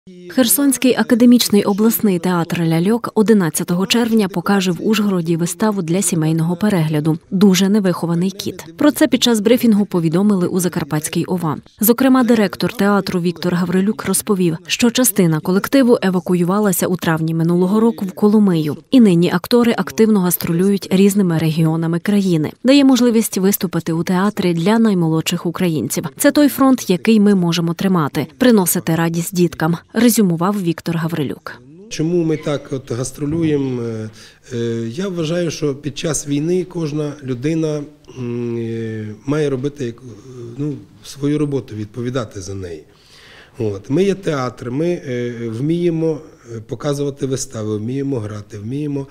Херсонський академічний обласний театр «Ляльок» 11 червня покаже в Ужгороді виставу для сімейного перегляду «Дуже невихований кіт». Про це під час брифінгу повідомили у Закарпатській ОВА. Зокрема, директор театру Віктор Гаврилюк розповів, що частина колективу евакуювалася у травні минулого року в Коломию. І нині актори активно гастролюють різними регіонами країни. Дає можливість виступити у театрі для наймолодших українців. Це той фронт, який ми можемо тримати, приносити радість діткам, резюмував Віктор Гаврилюк. Чому ми так гастролюємо? Я вважаю, що під час війни кожна людина має робити свою роботу, відповідати за неї. Ми є театр, ми вміємо показувати вистави, вміємо грати, вміємо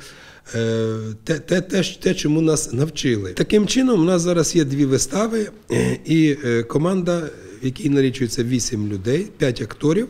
те, чому нас навчили. Таким чином, у нас зараз є 2 вистави і команда, в якій налічується 8 людей, 5 акторів,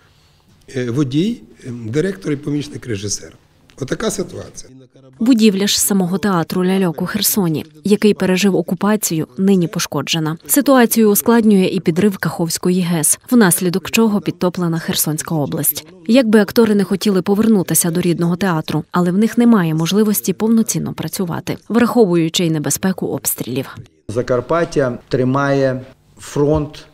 водій, директор і помічник режисера. Отака ситуація. Будівля ж самого театру «Ляльок» у Херсоні, який пережив окупацію, нині пошкоджена. Ситуацію ускладнює і підрив Каховської ГЕС, внаслідок чого підтоплена Херсонська область. Якби актори не хотіли повернутися до рідного театру, але в них немає можливості повноцінно працювати, враховуючи й небезпеку обстрілів. Закарпаття тримає фронт,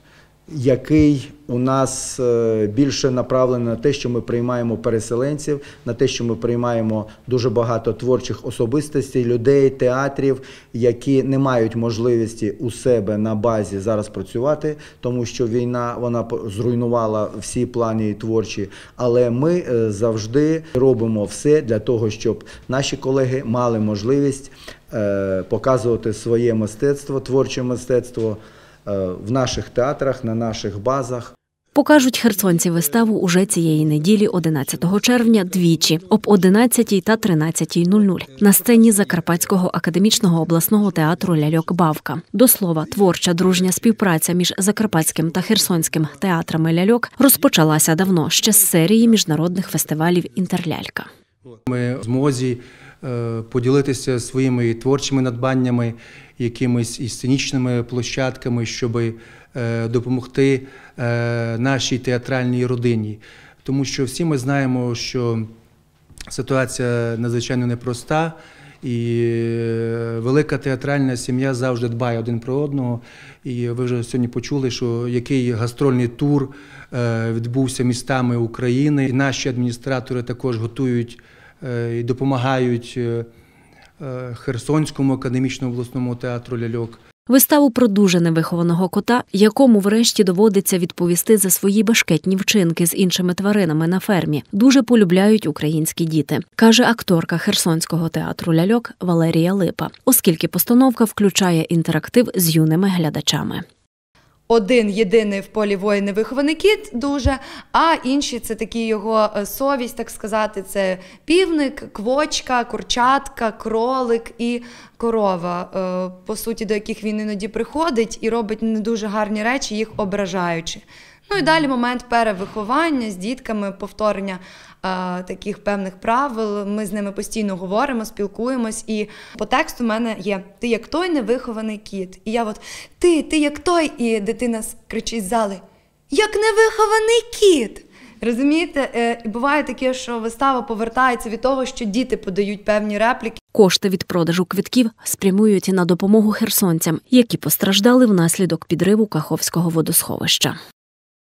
який у нас більше направлений на те, що ми приймаємо переселенців, на те, що ми приймаємо дуже багато творчих особистостей, людей, театрів, які не мають можливості у себе на базі зараз працювати, тому що війна, вона зруйнувала всі плани творчі. Але ми завжди робимо все для того, щоб наші колеги мали можливість показувати своє мистецтво, творче мистецтво, в наших театрах, на наших базах. Покажуть херсонці виставу уже цієї неділі, 11 червня, двічі, об 11 та 13:00 на сцені Закарпатського академічного обласного театру «Ляльок» Бавка. До слова, творча дружня співпраця між Закарпатським та Херсонським театрами «Ляльок» розпочалася давно, ще з серії міжнародних фестивалів «Інтерлялька». Ми в змозі поділитися своїми творчими надбаннями, якимись і сценічними площадками, щоб допомогти нашій театральній родині. Тому що всі ми знаємо, що ситуація надзвичайно непроста, і велика театральна сім'я завжди дбає один про одного. І ви вже сьогодні почули, що який гастрольний тур відбувся містами України. І наші адміністратори також готують і допомагають Херсонському академічному обласному театру «Ляльок». Виставу про дуже невихованого кота, якому врешті доводиться відповісти за свої бешкетні вчинки з іншими тваринами на фермі, дуже полюбляють українські діти, каже акторка Херсонського театру «Ляльок» Валерія Липа, оскільки постановка включає інтерактив з юними глядачами. Один єдиний в полі воїн невихований кіт дуже, а інші – це такі його совість, так сказати, це півник, квочка, курчатка, кролик і корова, по суті, до яких він іноді приходить і робить не дуже гарні речі, їх ображаючи. Ну і далі момент перевиховання з дітками, повторення таких певних правил. Ми з ними постійно говоримо, спілкуємось. І по тексту в мене є «Ти як той невихований кіт». І я от ти як той, і дитина кричить з зали «Як невихований кіт!». Розумієте? І буває таке, що вистава повертається від того, що діти подають певні репліки. Кошти від продажу квитків спрямують на допомогу херсонцям, які постраждали внаслідок підриву Каховського водосховища.